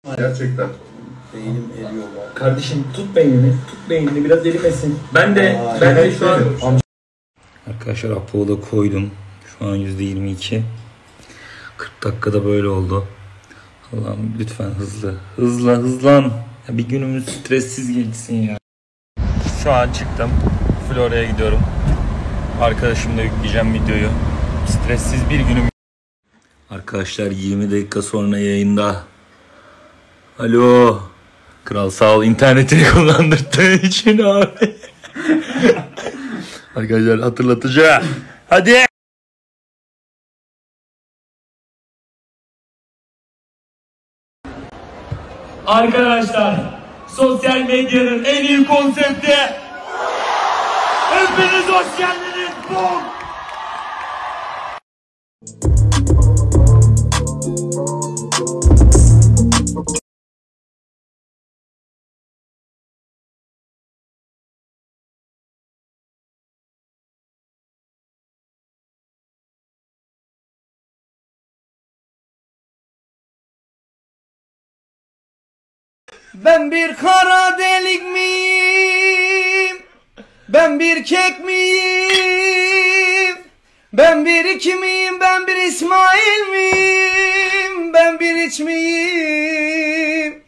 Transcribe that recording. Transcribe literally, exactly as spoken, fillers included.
Gerçekten. Beynim eriyor bak. Kardeşim tut beynini, tut beynini biraz erimesin. Ben de, Aa, ben de şu an... Arkadaşlar Apo'yu da koydum. Şu an yüzde yirmi iki. kırk dakikada böyle oldu. Allah'ım lütfen hızlı. Hızla hızlan. Ya bir günümüz stressiz geçsin ya. Şu an çıktım. Florya'ya gidiyorum. Arkadaşımla yükleyeceğim videoyu. Stressiz bir günüm. Arkadaşlar yirmi dakika sonra yayında. Alo. Kral sağ ol internetini kullandırdığın için abi. Arkadaşlar hatırlatıcı. Hadi. Arkadaşlar sosyal medyanın en iyi konsepti. Hepiniz hoş geldiniz. Bum. Ben bir kara delik miyim? Ben bir kek miyim? Ben bir iki miyim? Ben bir İsmail miyim? Ben bir iç miyim?